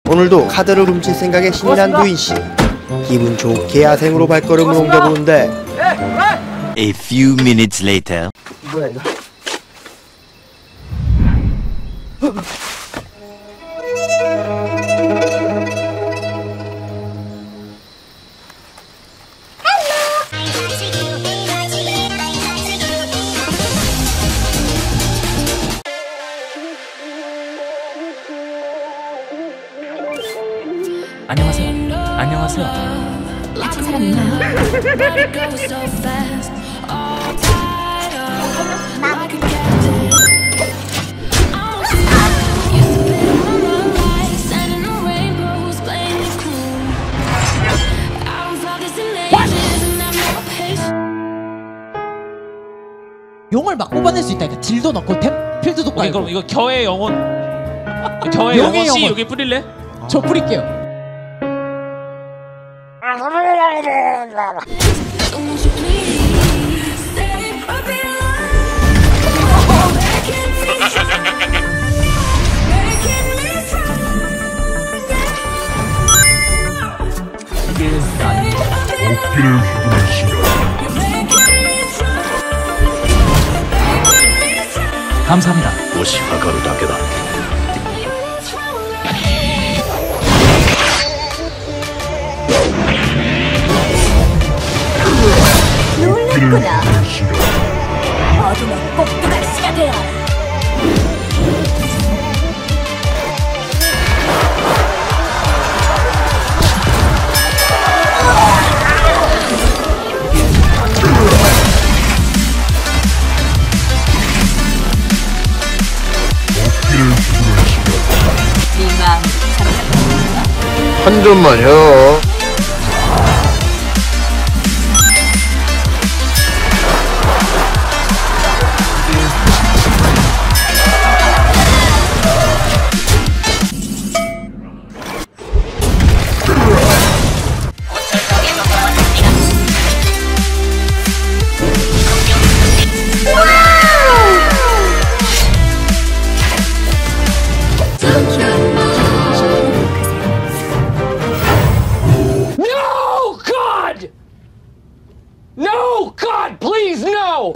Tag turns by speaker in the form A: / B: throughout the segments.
A: 오늘도 카드를 훔칠 생각에 신이 난 두인씨. 기분 좋게 야생으로 발걸음을 옮겨보는데
B: A few minutes later.
A: 뭐야 이거?
C: 안녕하세요. 안녕하세요.
D: 다친 사람 있나요?
E: 용을 막 뽑아낼 수 있다니까. 딜도 넣고 필드도
C: 오케이,
E: 깔고.
C: 그럼 이거 겨의 영혼. 겨의
E: 용의
C: 영혼 씨
E: 영혼.
C: 여기 뿌릴래?
E: 저 뿌릴게요.
C: 이게 아니.
F: 어깨를 휘두른 시간.
C: 감사합니다.
F: 推し量るだけだ。
D: 놀랬구나. 어둠의 꼭두갈 시간이야. 네 마음 잠깐.
A: 한 점만요.
G: No! God, please, no!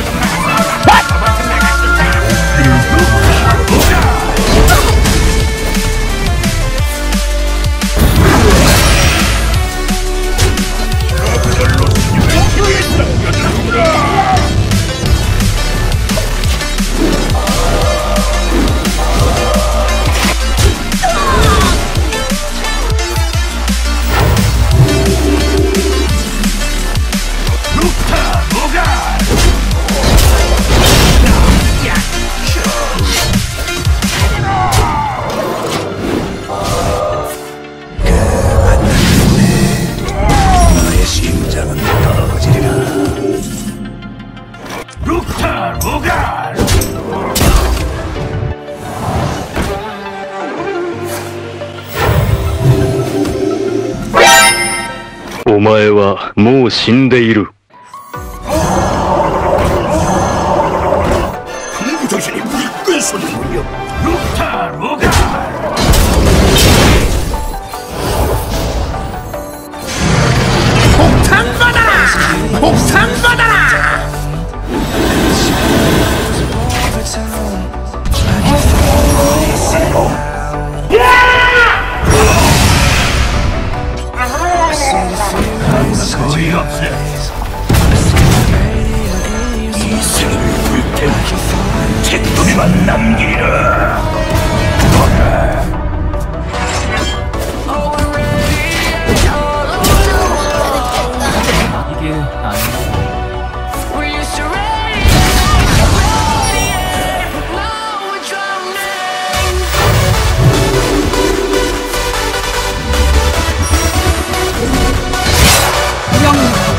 F: 루카! お前はもう死んでいる。
G: 공부 정신이 물끈 소리군요. 루카 로가. 폭탄 받아라! 폭탄 받아라! 거의 없어. 이승을 불태우기 잿더미만 남기라.
C: 이게 아니.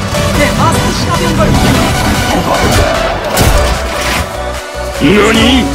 F: 何?